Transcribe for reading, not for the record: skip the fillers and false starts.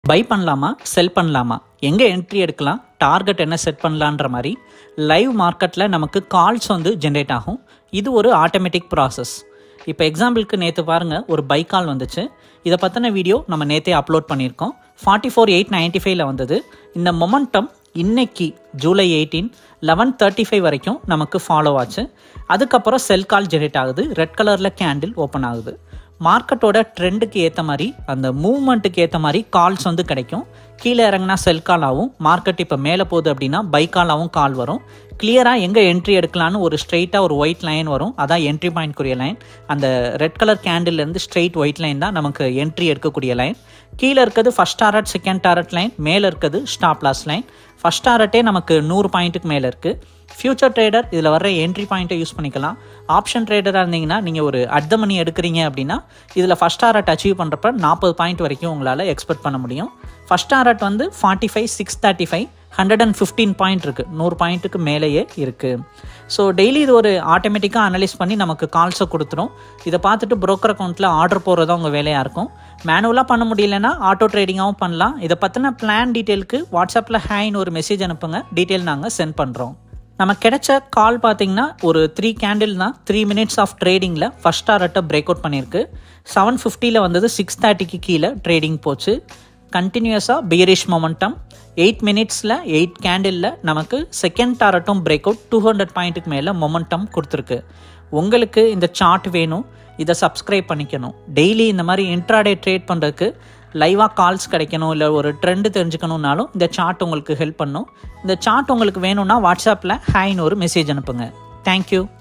By பண்ணலாமா செல் பண்ணலாமா எங்கே என்ட்ரி எடுக்கலாம் டார்கெட் என்ன செட் பண்ணலான்ற மாதிரி லைவ் மார்க்கெட்டில் நமக்கு கால்ஸ் வந்து ஜென்ரேட் ஆகும். இது ஒரு ஆட்டோமேட்டிக் ப்ராசஸ். இப்போ எக்ஸாம்பிளுக்கு நேற்று பாருங்கள் ஒரு பை கால் வந்துச்சு. இதை பற்றின வீடியோ நம்ம நேற்றே அப்லோட் பண்ணியிருக்கோம். 44,895 வந்தது. இந்த மொமெண்டம் இன்னைக்கு ஜூலை 18 11:35 வரைக்கும் நமக்கு ஃபாலோ ஆச்சு. அதுக்கப்புறம் செல் கால் ஜென்ரேட் ஆகுது. ரெட் கலரில் கேண்டில் ஓப்பன் ஆகுது. மார்க்கெட்டோட ட்ரெண்டுக்கு ஏற்ற மாதிரி அந்த மூவ்மெண்ட்டுக்கு ஏற்ற மாதிரி கால்ஸ் வந்து கிடைக்கும். கீழே இறங்கினா செல் கால் ஆகும். மார்க்கெட் இப்போ மேலே போகுது அப்படின்னா பை காலாகவும் கால் வரும். கிளியராக எங்கே என்ட்ரி எடுக்கலான்னு ஒரு ஸ்ட்ரெயிட்டாக ஒரு ஒயிட் லைன் வரும். அதான் என்ட்ரி பாயிண்ட்க்குரிய லைன். அந்த ரெட் கலர் கேண்டில்லேருந்து ஸ்ட்ரெயிட் ஒயிட் லைன் தான் நமக்கு என்ட்ரி எடுக்கக்கூடிய லைன். கீழே இருக்கிறது first target, second target line. மேலே இருக்கிறது ஸ்டாப் லாஸ் லைன். ஃபஸ்ட் டாரட்டே நமக்கு 100 பாயிண்ட்டுக்கு மேலே இருக்குது. ஃபியூச்சர் ட்ரேடர் இதில் வர என்ட்ரி பாயிண்ட்டை யூஸ் பண்ணிக்கலாம். ஆப்ஷன் ட்ரேடராக இருந்தீங்கன்னா நீங்கள் ஒரு அட் த மணி எடுக்கிறீங்க அப்படின்னா இதில் ஃபஸ்ட் டாரட் அச்சீவ் பண்ணுறப்ப 40 பாயிண்ட் வரைக்கும் உங்களால் எக்ஸ்பெக்ட் பண்ண முடியும். ஃபஸ்ட் டாரட் வந்து 45,635 115 பாயிண்ட் இருக்குது. 100 பாயிண்ட்டுக்கு மேலேயே இருக்குது. ஸோ டெய்லி இது ஒரு ஆட்டோமேட்டிக்காக அனலைஸ் பண்ணி நமக்கு கால்ஸை கொடுத்துரும். இதை பார்த்துட்டு ப்ரோக்கர் அக்கௌண்ட்டில் ஆர்டர் போடுறதா உங்கள் வேலையாக இருக்கும். மேனுவலாக பண்ண முடியலன்னா ஆட்டோ ட்ரேடிங்காகவும் பண்ணலாம். இதை பற்றின பிளான் டீட்டெயிலுக்கு வாட்ஸ்அப்பில் ஹேன்னு ஒரு மெசேஜ் அனுப்புங்க. டீட்டெயில் நாங்கள் சென்ட் பண்ணுறோம். நம்ம கிடைச்ச கால் பார்த்தீங்கன்னா ஒரு 3 கேண்டில் தான். 3 மினிட்ஸ் ஆஃப் ட்ரேடிங்கில் ஃபஸ்ட் டாரட்டை பிரேக் அவுட் பண்ணியிருக்கு. 750 வந்தது. 630க்கு கீழே ட்ரேடிங் போச்சு. கண்டினியூஸாக பியரிஷ் மொமெண்டம். 8 மினிட்ஸில் 8 கேண்டிலில் நமக்கு செகண்ட் டாரட்டும் பிரேக் அவுட் 200 பாயிண்ட்டுக்கு மேலே மொமெண்டம் கொடுத்துருக்கு. உங்களுக்கு இந்த சார்ட் வேணும், இதை சப்ஸ்கிரைப் பண்ணிக்கணும். டெய்லி இந்த மாதிரி இன்ட்ராடே ட்ரேட் பண்ணுறதுக்கு லைவாக கால்ஸ் கிடைக்கணும், இல்லை ஒரு ட்ரெண்டு தெரிஞ்சுக்கணுன்னாலும் இந்த சார்ட் உங்களுக்கு ஹெல்ப் பண்ணும். இந்த சார்ட் உங்களுக்கு வேணும்னா வாட்ஸ்அப்பில் ஹேன்னு ஒரு மெசேஜ் அனுப்புங்க. தேங்க்யூ.